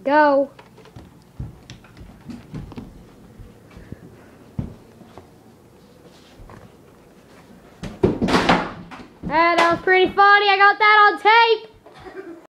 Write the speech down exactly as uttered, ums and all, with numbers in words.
Go. Ah, that was pretty funny. I got that on tape.